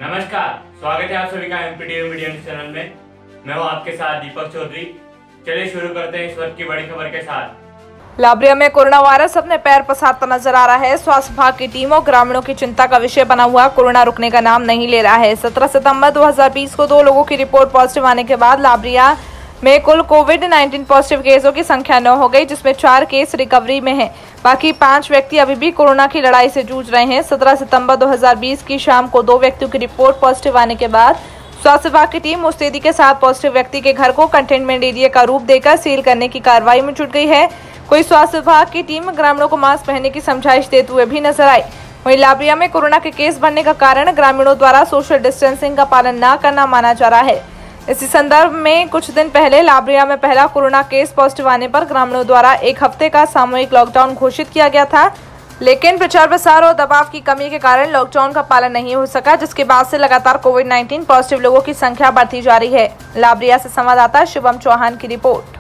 नमस्कार, स्वागत है आप सभी का एमपीटीवी मीडिया चैनल में। मैं हूं आपके साथ दीपक चौधरी। चलिए शुरू करते हैं इस वक्त की बड़ी खबर के साथ। लाबरिया में कोरोना वायरस अपने पैर पसारता नजर आ रहा है। स्वास्थ्य विभाग की टीम और ग्रामीणों की चिंता का विषय बना हुआ कोरोना रुकने का नाम नहीं ले रहा है। 17 सितंबर 2020 को 2 लोगों की रिपोर्ट पॉजिटिव आने के बाद लाबरिया में कुल कोविड-19 पॉजिटिव केसों की संख्या 9 हो गई, जिसमें 4 केस रिकवरी में हैं। बाकी 5 व्यक्ति अभी भी कोरोना की लड़ाई से जूझ रहे हैं। 17 सितंबर 2020 की शाम को 2 व्यक्तियों की रिपोर्ट पॉजिटिव आने के बाद स्वास्थ्य विभाग की टीम मुस्तैदी के साथ पॉजिटिव व्यक्ति के घर को कंटेनमेंट एरिया का रूप देकर सील करने की कार्रवाई में जुट गई है। कोई स्वास्थ्य विभाग की टीम ग्रामीणों को मास्क पहनने की समझाइश देते हुए भी नजर आई। वहीं लाबरिया में कोरोना के केस बढ़ने का कारण ग्रामीणों द्वारा सोशल डिस्टेंसिंग का पालन न करना माना जा रहा है। इसी संदर्भ में कुछ दिन पहले लाबरिया में पहला कोरोना केस पॉजिटिव आने पर ग्रामीणों द्वारा 1 हफ्ते का सामूहिक लॉकडाउन घोषित किया गया था, लेकिन प्रचार प्रसार और दबाव की कमी के कारण लॉकडाउन का पालन नहीं हो सका, जिसके बाद से लगातार कोविड-19 पॉजिटिव लोगों की संख्या बढ़ती जा रही है। लाबरिया से संवाददाता शुभम चौहान की रिपोर्ट।